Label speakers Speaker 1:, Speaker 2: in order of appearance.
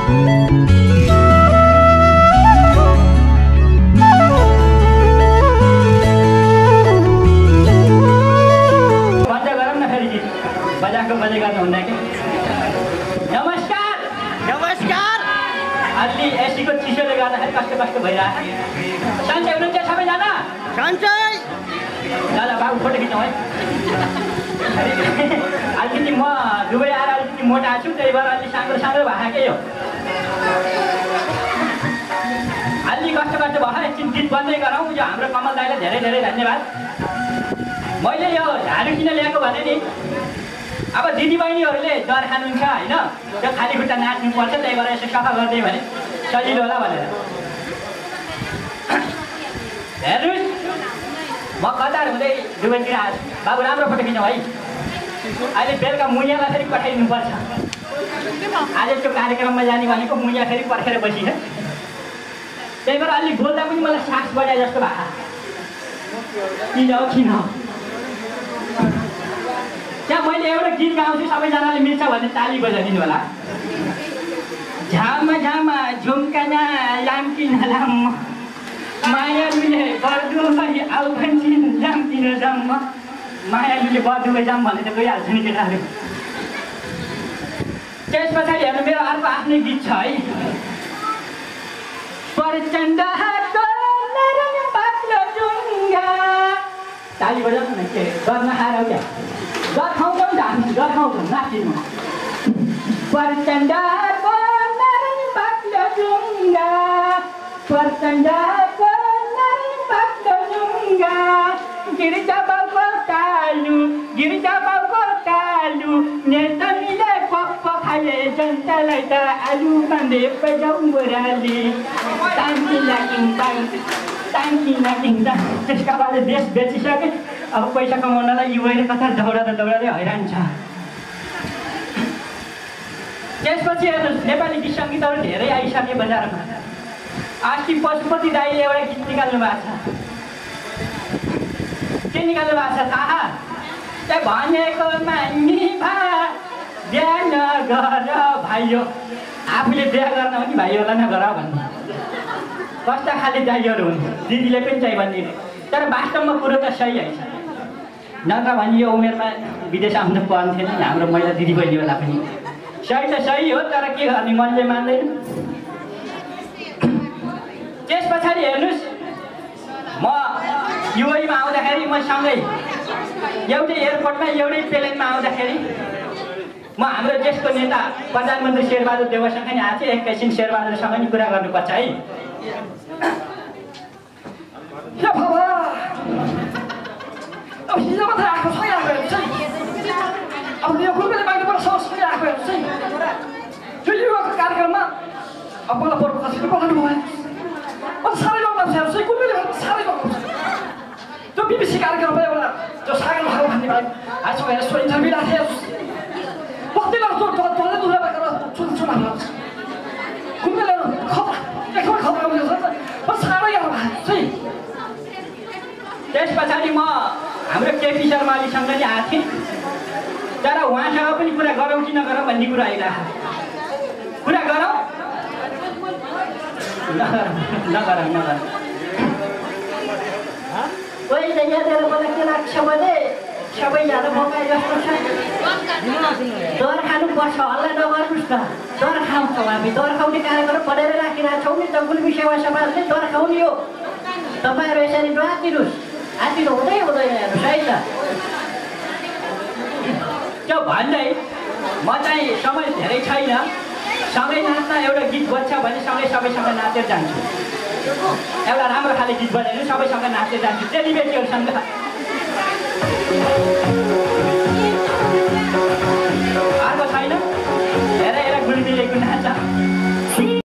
Speaker 1: बजाएको बजे गर्नुहुन्न कि नमस्कार
Speaker 2: नमस्कार।
Speaker 1: अलि एसीको चिसोले गर्दाखेरि कस्तो भइरहेको सन्चै हुनुहुन्छ सबैजना?
Speaker 2: सन्चै।
Speaker 1: ल बाबु फोटो खिचौँ है। अलिकति म दुबई आएर अलिकति मोटा छु, त्यही भएर अलि साङ्ग्रो भएकै हो। अलि कस्तो भयो। एकछिन गीत बन्दै गरौँ। यो हाम्रो कमल दाइलाई धेरै धेरै धन्यवाद। मैले यो झाडु किन ल्याएको भने नि, अब दिदीबहिनीहरूले डर खानुहुन्छ होइन, त्यो खाली खुट्टा नाच्नुपर्छ, त्यही भएर यसो सफा गरिदियो भने सजिलो होला भनेर। हेर्नुहोस्, म कतार हुँदै दुबईतिर आएको छु। बाबु राम्रो फोटो खिचौँ है। अहिले बेलुका मुनियालाई फेरि पठाइदिनुपर्छ। आज त्यो कार्यक्रममा जाने भनेको मुनिया फेरि पर्खेर बसिन्छ, त्यही भएर अलि बोल्दा पनि मलाई सास बजाए जस्तो भएको। किन त्यहाँ मैले एउटा गीत गाउँछु, सबैजनाले मिल्छ भने ताली बजाइदिनु होला। झामा झामा झुम्कना लाम्किन लाम मायालुले बर्दुबई आउ भन्छन् लाम्किन जाम। मायालुले बर्दुबई जाम भने त गइहाल्छ नि केटाहरू। त्यस पछाडि हेर्नु, मेरो अर्को आफ्नै गीत छ है। प्रचण्ड ताली बजाउनु न, के गर्न हारौ क्या, गर्खाउँछौँ गर्खाउँछौँ नाचिनु। प्रचण्डको नरम बाक्लो जुङ्गा, प्रचण्डको नरम बाक्लो जुङ्गा, गिरिजा बाउको तालु नेतनीले पप्प खाए जनतालाई त आलु बाँधे बजाउँ बोराली। त्यसका बादले देश बेचिसके, अब पैसा कमाउनलाई युवाले कता दौडाउँदै हैरान छ। त्यसपछि हेर्नुहोस्, नेपाली गीत सङ्गीतहरू धेरै आइसके बजारमा। अस्ति पशुपति दाइले एउटा गीत निकाल्नु भएको छ। के निकाल्नु भएको छ थाहा? त्यहाँ भनेको मान्ने बिहा नगर भाइयो। आफूले बिहा गर्न हो कि भाइहरूलाई नगर भन्ने कस्ता खाले दाइहरू हुन्। दिदीले पनि चाहिँ भनिदिने, तर वास्तवमा कुरो त सही आइछ। नत्र भने यो उमेरमा विदेश आउनु पर्ने नि हाम्रो महिला दिदीबहिनीहरूलाई पनि। सही त सही हो, तर के गर्ने, मनले मान्दैन। त्यस पछाडि हेर्नुहोस्, म युएईमा आउँदाखेरि म सँगै एउटै एयरपोर्टमा एउटै प्लेनमा आउँदाखेरि म हाम्रो देशको नेता प्रधानमन्त्री शेरबहादुर देउवासँग नि आएको थिएँ। एकैछिन शेरबहादुरसँग नि कुरा गर्नुपर्छ है।
Speaker 3: अब हिजो मात्रै आएको छ, यहाँ हेर्नु चाहिँ अब यो गुरुले बाहिरबाट सँगसँगै आएको हेर्नु चाहिँ यो युवाको कार्यक्रममा अब मलाई पर्व कसैले बोलाउनु भयो। म साह्रै लगाउँछ हेर्नु चाहिँ गुरुले साह्रै लगाउँछ। त्यो बिबिसी कार्यक्रममा एउटा त्यो सागर भाग भन्ने भाइ आज हेर सो इन्टरभ्यू राखेँ कति लाग्छ डल्लै दुःख भएर सुन हाल्नु गुरुले खतरा एकदमै खतरा आउँछ। म साह्रै गाह्रो भएको चाहिँ।
Speaker 1: त्यस पछाडि म हाम्रो केपी शर्मा अलीसँग नि आएको थिएँ, तर उहाँसँग पनि कुरा गरौँ कि नगरौँ भन्ने कुरा आइरहेको। कुरा गरौँ नगरौँ
Speaker 4: अहिले यहाँनिर मलाई के लाग्छ भने सबैजना मकै जस्तो छ। दर खानुपर्छ, हल्ला नगर्नुहोस् न। दर खाउँछौँ हामी, दर खाउने कार्यक्रम पढेर राखिरहेको छौँ नि। गुल्मी सेवा समाजले दर खाउने हो। तपाईँहरू यसरी नआतिनुहोस्, आतिनु हुँदैन हेर्नुहोस् है त।
Speaker 1: त्यो भन्दै म चाहिँ समय धेरै छैन, सँगै नाच्न एउटा गीत बज्छ भने सबैसँग नाचेर जान्छु। एउटा राम्रो खाले गीत बजाइदिनु, सबैसँग नाचेर जान्छु चेलीबेटीहरूसँग।